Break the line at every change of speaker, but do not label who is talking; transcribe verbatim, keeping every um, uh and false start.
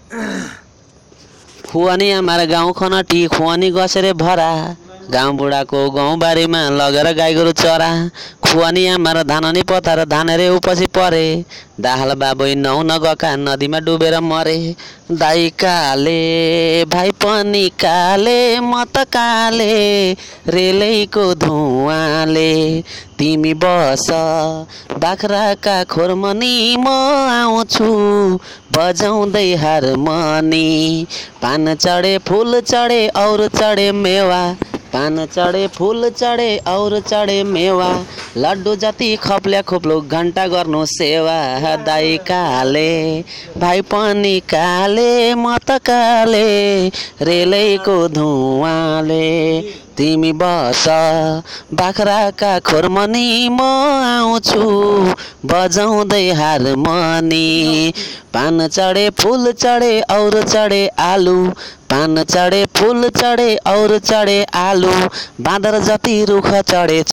खुवानी हमारा गाउँ खनटी खुवानी गसेरे भरा गाउँ बुढाको गाउँबारीमा लगेर गाई गोरु चरा खुवानी हमारा धाननी पथार धानेरे उपछि परे दाहाल बाबै नौ नगका नदीमा डुबेर मरे दाइ काले भाइ पनि काले म त काले रेलैको धुवाले तिमी बस बाख्राका खोरमनी म आउँछु बजाउँदै हारमनी पान चढे फूल चढे और चढे मेवा पान चढे फूल चढे और चढे मेवा लड्डु जति खप्ल्या खोप्लो घन्टा गर्नु सेवा दाइ काले भाइ पनि काले म त काले रेलैको धुवाले तिमी बस बाख्राका खोरमनी म आउँछु बजाउँदै हारमनी पान चढे फूल चढे और चढे आलु पान चढे फूल चढे और चढे आलु बाँदर जति रुख चढे